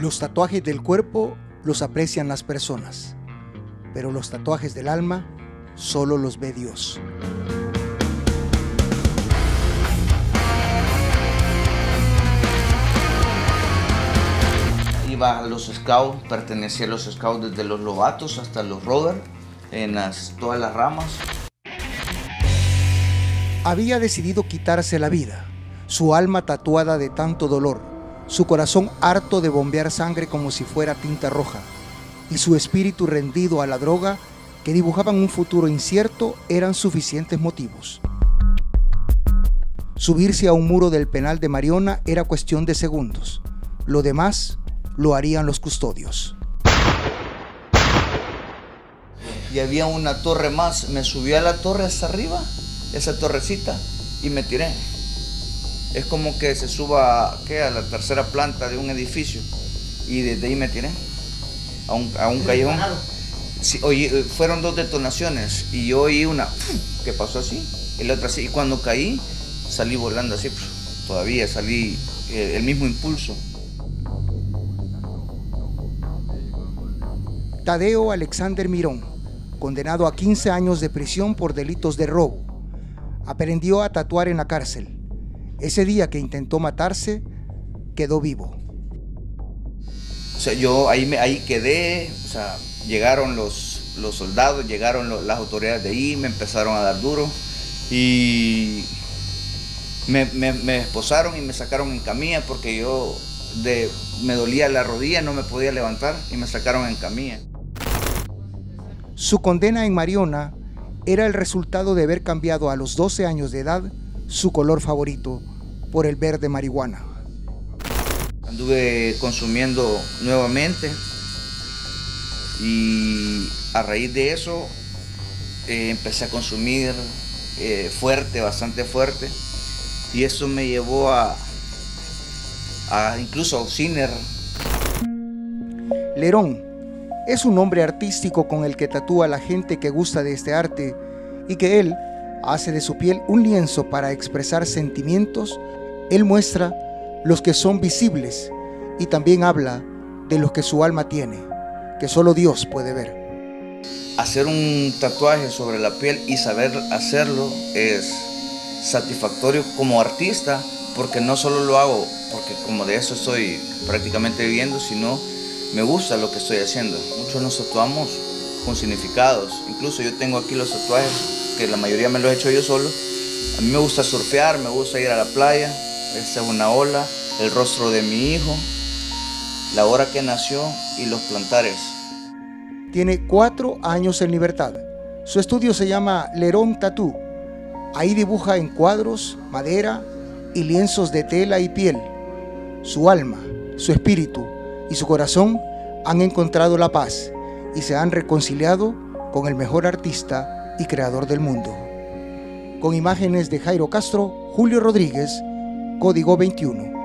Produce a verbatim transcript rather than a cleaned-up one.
Los tatuajes del cuerpo los aprecian las personas, pero los tatuajes del alma solo los ve Dios. Iba a los scouts, pertenecía a los scouts desde los lobatos hasta los rovers, en las, todas las ramas. Había decidido quitarse la vida, su alma tatuada de tanto dolor, su corazón harto de bombear sangre como si fuera tinta roja, y su espíritu rendido a la droga que dibujaban un futuro incierto eran suficientes motivos. Subirse a un muro del penal de Mariona era cuestión de segundos. Lo demás lo harían los custodios. Y había una torre más, me subí a la torre hasta arriba, esa torrecita, y me tiré. Es como que se suba ¿qué? a la tercera planta de un edificio, y desde ahí me tiré a un, a un callejón. Sí, oí, fueron dos detonaciones, y yo oí una que pasó así, y la otra así, y cuando caí, salí volando así, todavía salí eh, el mismo impulso. Tadeo Alexander Mirón, condenado a quince años de prisión por delitos de robo, aprendió a tatuar en la cárcel. Ese día que intentó matarse, quedó vivo. O sea, yo ahí, me, ahí quedé, o sea, llegaron los, los soldados, llegaron los, las autoridades de ahí, me empezaron a dar duro y me, me, me esposaron y me sacaron en camilla porque yo de, me dolía la rodilla, no me podía levantar y me sacaron en camilla. Su condena en Mariona era el resultado de haber cambiado a los doce años de edad su color favorito por el verde marihuana. Anduve consumiendo nuevamente y a raíz de eso eh, empecé a consumir eh, fuerte, bastante fuerte, y eso me llevó a, a incluso a Ociner. Lerón es un nombre artístico con el que tatúa a la gente que gusta de este arte y que él hace de su piel un lienzo para expresar sentimientos. Él muestra los que son visibles y también habla de los que su alma tiene, que solo Dios puede ver. Hacer un tatuaje sobre la piel y saber hacerlo es satisfactorio como artista, porque no solo lo hago porque como de eso estoy prácticamente viviendo, sino me gusta lo que estoy haciendo. Muchos nos tatuamos con significados. Incluso yo tengo aquí los tatuajes, que la mayoría me los he hecho yo solo. A mí me gusta surfear, me gusta ir a la playa. Esta es una ola, el rostro de mi hijo, la hora que nació y los plantares. Tiene cuatro años en libertad. Su estudio se llama Lerón Tattoo. Ahí dibuja en cuadros, madera y lienzos de tela y piel. Su alma, su espíritu y su corazón han encontrado la paz y se han reconciliado con el mejor artista y creador del mundo. Con imágenes de Jairo Castro, Julio Rodríguez, Código veintiuno.